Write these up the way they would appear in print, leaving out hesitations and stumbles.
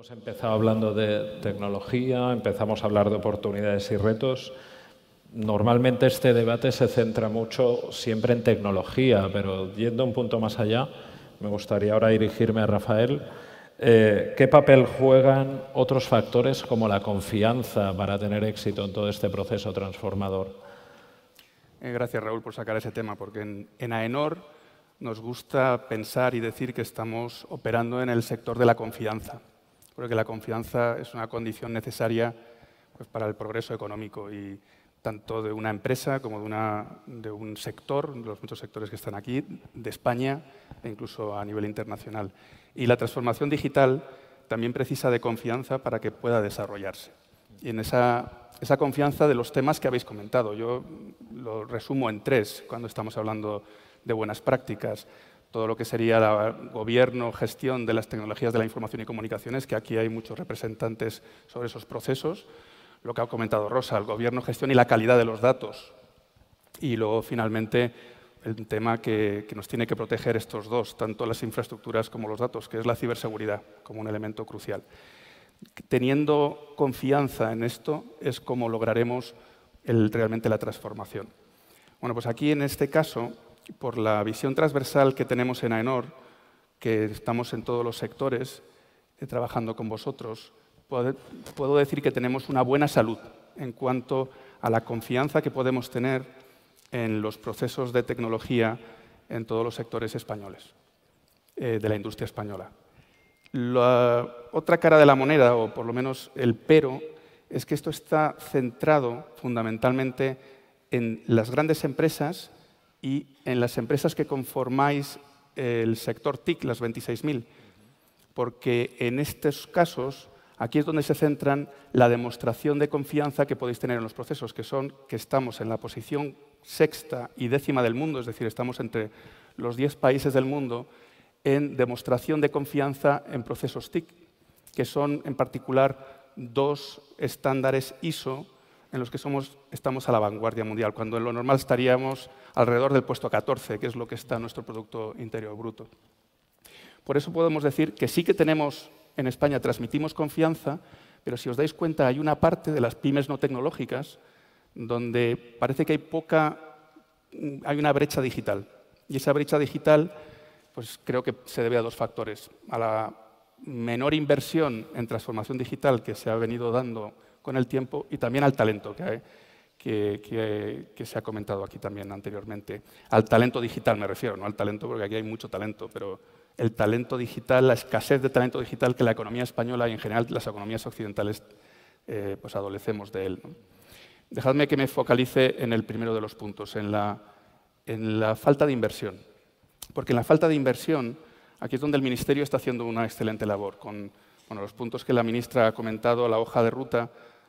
hemos empezado hablando de tecnología, empezamos a hablar de oportunidades y retos. Normalmente este debate se centra mucho siempre en tecnología, pero yendo un punto más allá, me gustaría ahora dirigirme a Rafael. ¿Qué papel juegan otros factores como la confianza para tener éxito en todo este proceso transformador? Gracias, Raúl, por sacar ese tema, porque en AENOR nos gusta pensar y decir que estamos operando en el sector de la confianza, porque la confianza es una condición necesaria pues, para el progreso económico, y tanto de una empresa como de un sector, de los muchos sectores que están aquí, de España e incluso a nivel internacional. Y la transformación digital también precisa de confianza para que pueda desarrollarse. Y en esa confianza de los temas que habéis comentado, yo lo resumo en tres cuando estamos hablando de buenas prácticas. Todo lo que sería el gobierno, gestión de las tecnologías de la información y comunicaciones, que aquí hay muchos representantes sobre esos procesos. Lo que ha comentado Rosa, el gobierno, gestión y la calidad de los datos. Y luego, finalmente, el tema que nos tiene que proteger estos dos, tanto las infraestructuras como los datos, que es la ciberseguridad, como un elemento crucial. Teniendo confianza en esto es como lograremos realmente la transformación. Bueno, pues aquí, en este caso, por la visión transversal que tenemos en AENOR, que estamos en todos los sectores trabajando con vosotros, puedo decir que tenemos una buena salud en cuanto a la confianza que podemos tener en los procesos de tecnología en todos los sectores españoles, de la industria española. La otra cara de la moneda, o por lo menos el pero, es que esto está centrado fundamentalmente en las grandes empresas y en las empresas que conformáis el sector TIC, las 26.000, porque en estos casos aquí es donde se centran la demostración de confianza que podéis tener en los procesos, que son que estamos en la posición 6ª y 10ª del mundo, es decir, estamos entre los 10 países del mundo en demostración de confianza en procesos TIC, que son en particular 2 estándares ISO en los que estamos a la vanguardia mundial, cuando en lo normal estaríamos alrededor del puesto 14, que es lo que está en nuestro Producto Interior Bruto. Por eso podemos decir que sí que tenemos en España, transmitimos confianza, pero si os dais cuenta hay una parte de las pymes no tecnológicas donde parece que hay una brecha digital. Y esa brecha digital pues creo que se debe a 2 factores. A la menor inversión en transformación digital que se ha venido dando con el tiempo y también al talento que se ha comentado aquí también anteriormente. Al talento digital me refiero, no al talento porque aquí hay mucho talento, pero el talento digital, la escasez de talento digital que la economía española y en general las economías occidentales pues adolecemos de él, ¿no? Dejadme que me focalice en el primero de los puntos, en la falta de inversión. Porque en la falta de inversión, aquí es donde el Ministerio está haciendo una excelente labor, con los puntos que la ministra ha comentado, la hoja de ruta,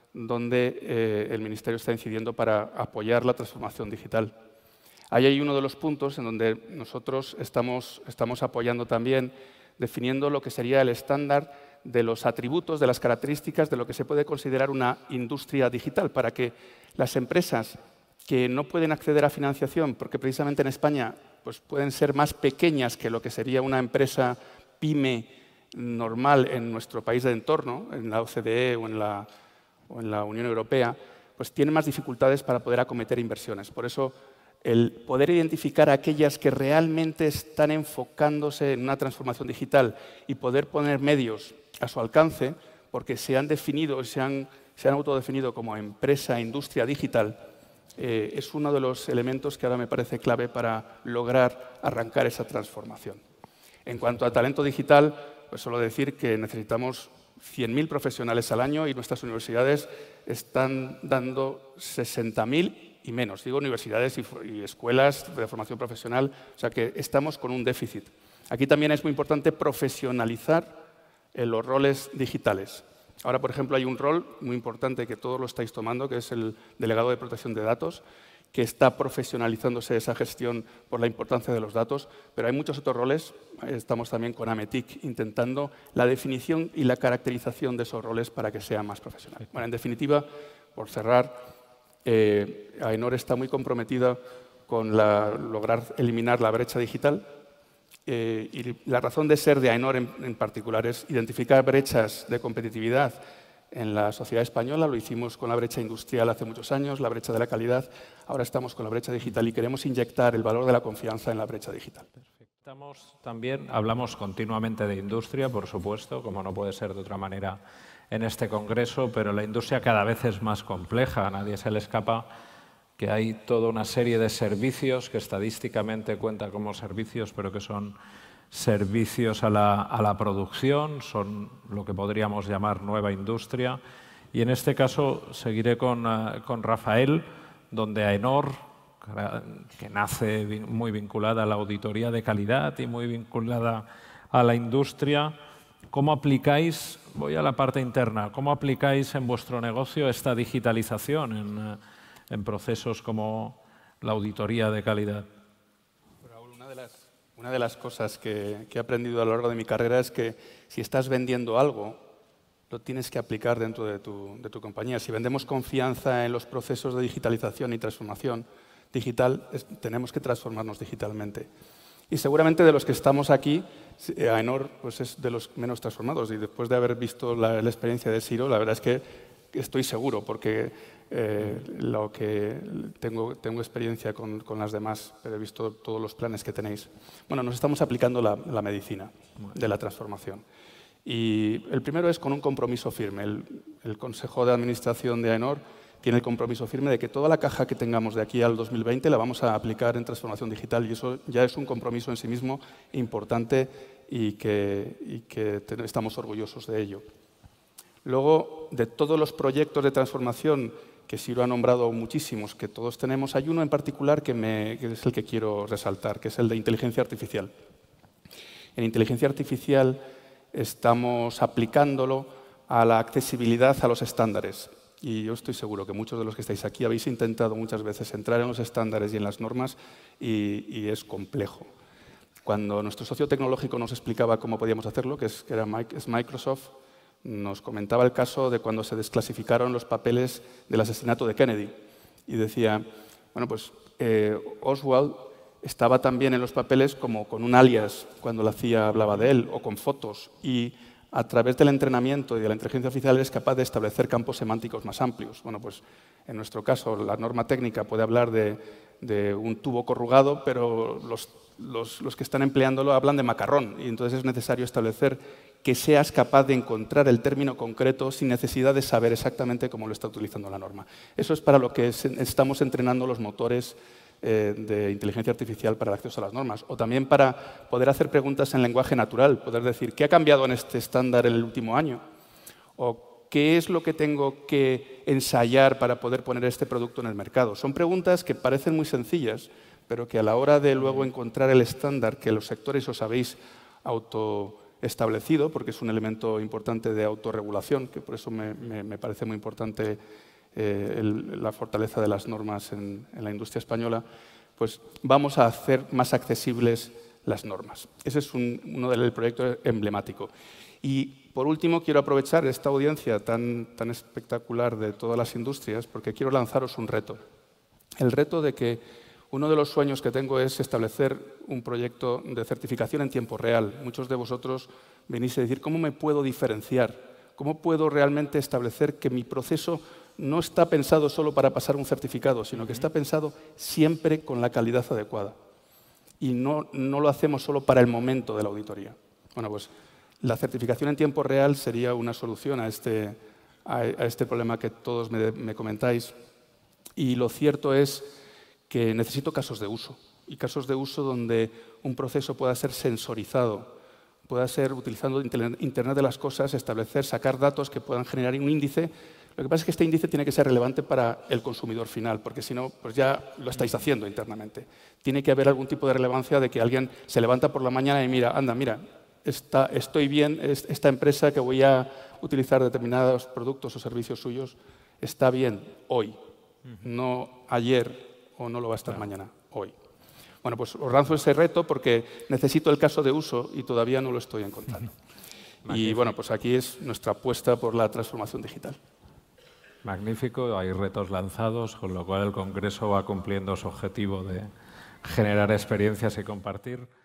donde el Ministerio está incidiendo para apoyar la transformación digital. Ahí hay uno de los puntos en donde nosotros estamos apoyando también, definiendo lo que sería el estándar de los atributos, de las características de lo que se puede considerar una industria digital, para que las empresas que no pueden acceder a financiación, porque precisamente en España pues pueden ser más pequeñas que lo que sería una empresa pyme normal en nuestro país de entorno, en la OCDE o en la Unión Europea, pues tienen más dificultades para poder acometer inversiones. Por eso, el poder identificar a aquellas que realmente están enfocándose en una transformación digital y poder poner medios a su alcance, porque se han definido, se han autodefinido como empresa, industria digital, es uno de los elementos que ahora me parece clave para lograr arrancar esa transformación. En cuanto a talento digital, pues solo decir que necesitamos 100.000 profesionales al año y nuestras universidades están dando 60.000 y menos. Digo universidades y escuelas de formación profesional, o sea que estamos con un déficit. Aquí también es muy importante profesionalizar los roles digitales. Ahora, por ejemplo, hay un rol muy importante que todos lo estáis tomando, que es el delegado de protección de datos, que está profesionalizándose esa gestión por la importancia de los datos, pero hay muchos otros roles. Estamos también con AMETIC intentando la definición y la caracterización de esos roles para que sea más profesional. Bueno, en definitiva, por cerrar, AENOR está muy comprometida con lograr eliminar la brecha digital Y la razón de ser de AENOR en particular es identificar brechas de competitividad en la sociedad española. Lo hicimos con la brecha industrial hace muchos años, la brecha de la calidad. Ahora estamos con la brecha digital y queremos inyectar el valor de la confianza en la brecha digital. También hablamos continuamente de industria, por supuesto, como no puede ser de otra manera en este congreso, pero la industria cada vez es más compleja. A nadie se le escapa que hay toda una serie de servicios que estadísticamente cuentan como servicios, pero que son servicios a la producción, son lo que podríamos llamar nueva industria. Y en este caso seguiré con Rafael, donde AENOR, que nace muy vinculada a la auditoría de calidad y muy vinculada a la industria, ¿cómo aplicáis, voy a la parte interna, cómo aplicáis en vuestro negocio esta digitalización en procesos como la auditoría de calidad? Raúl, una de las cosas que he aprendido a lo largo de mi carrera es que si estás vendiendo algo, lo tienes que aplicar dentro de tu compañía. Si vendemos confianza en los procesos de digitalización y transformación digital, tenemos que transformarnos digitalmente. Y seguramente de los que estamos aquí, AENOR pues es de los menos transformados. Y después de haber visto la experiencia de Siro, la verdad es que estoy seguro, porque tengo experiencia con las demás, pero he visto todos los planes que tenéis. Bueno, nos estamos aplicando la medicina de la transformación. Y el primero es con un compromiso firme. El Consejo de Administración de AENOR tiene el compromiso firme de que toda la caja que tengamos de aquí al 2020 la vamos a aplicar en transformación digital, y eso ya es un compromiso en sí mismo importante y que estamos orgullosos de ello. Luego, de todos los proyectos de transformación que Siro ha nombrado muchísimos, que todos tenemos, hay uno en particular que es el que quiero resaltar, que es el de inteligencia artificial. En inteligencia artificial estamos aplicándolo a la accesibilidad a los estándares. Y yo estoy seguro que muchos de los que estáis aquí habéis intentado muchas veces entrar en los estándares y en las normas y es complejo. Cuando nuestro socio tecnológico nos explicaba cómo podíamos hacerlo, que es Microsoft, nos comentaba el caso de cuando se desclasificaron los papeles del asesinato de Kennedy. Y decía, bueno, pues Oswald estaba también en los papeles como con un alias cuando la CIA hablaba de él, o con fotos. Y a través del entrenamiento y de la inteligencia artificial es capaz de establecer campos semánticos más amplios. Bueno, pues en nuestro caso la norma técnica puede hablar de un tubo corrugado, pero los que están empleándolo hablan de macarrón, y entonces es necesario establecer que seas capaz de encontrar el término concreto sin necesidad de saber exactamente cómo lo está utilizando la norma. Eso es para lo que estamos entrenando los motores de inteligencia artificial para el acceso a las normas, o también para poder hacer preguntas en lenguaje natural, poder decir ¿qué ha cambiado en este estándar en el último año? O ¿qué es lo que tengo que ensayar para poder poner este producto en el mercado? Son preguntas que parecen muy sencillas, pero que a la hora de luego encontrar el estándar que los sectores os habéis autoestablecido, porque es un elemento importante de autorregulación, que por eso me parece muy importante la fortaleza de las normas en la industria española, pues vamos a hacer más accesibles las normas. Ese es uno del proyecto emblemático. Y por último, quiero aprovechar esta audiencia tan espectacular de todas las industrias porque quiero lanzaros un reto. El reto de que uno de los sueños que tengo es establecer un proyecto de certificación en tiempo real. Muchos de vosotros venís a decir, ¿cómo me puedo diferenciar? ¿Cómo puedo realmente establecer que mi proceso no está pensado solo para pasar un certificado, sino que está pensado siempre con la calidad adecuada? Y no lo hacemos solo para el momento de la auditoría. Bueno, pues la certificación en tiempo real sería una solución a este problema que todos me comentáis. Y lo cierto es que necesito casos de uso, y casos de uso donde un proceso pueda ser sensorizado, pueda ser utilizando Internet de las cosas, sacar datos que puedan generar un índice. Lo que pasa es que este índice tiene que ser relevante para el consumidor final, porque si no, pues ya lo estáis haciendo internamente. Tiene que haber algún tipo de relevancia de que alguien se levanta por la mañana y mira, anda, mira, estoy bien, esta empresa que voy a utilizar determinados productos o servicios suyos está bien hoy, no ayer o no lo va a estar mañana, hoy. Bueno, pues os lanzo ese reto porque necesito el caso de uso y todavía no lo estoy encontrando. Y bueno, pues aquí es nuestra apuesta por la transformación digital. Magnífico, hay retos lanzados, con lo cual el Congreso va cumpliendo su objetivo de generar experiencias y compartir.